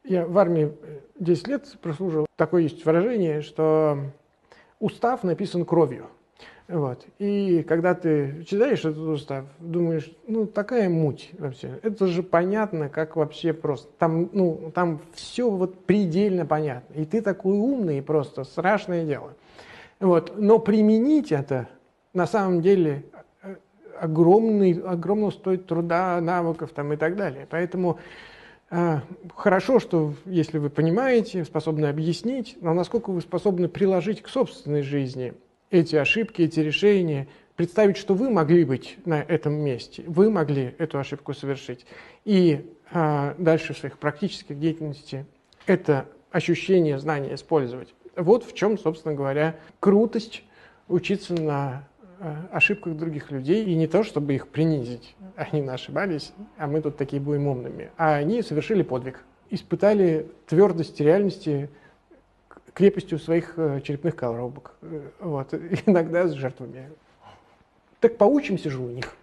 Я в армии 10 лет прослужил. Такое есть выражение, что устав написан кровью. Вот. И когда ты читаешь этот устав, думаешь, ну такая муть вообще. Это же понятно, как вообще просто. Там все вот предельно понятно. И ты такой умный, просто страшное дело. Вот. Но применить это на самом деле огромно стоит труда, навыков там, и так далее. Поэтому хорошо, что если вы понимаете, способны объяснить, но насколько вы способны приложить к собственной жизни эти ошибки, эти решения, представить, что вы могли быть на этом месте, вы могли эту ошибку совершить, и дальше в своих практических деятельности это ощущение, знание использовать. Вот в чем, собственно говоря, крутость учиться на ошибках других людей, и не то, чтобы их принизить. Они ошибались, а мы тут такие будем умными. А они совершили подвиг, испытали твердость реальности крепостью своих черепных коробок. Вот. Иногда с жертвами. Так поучимся же у них.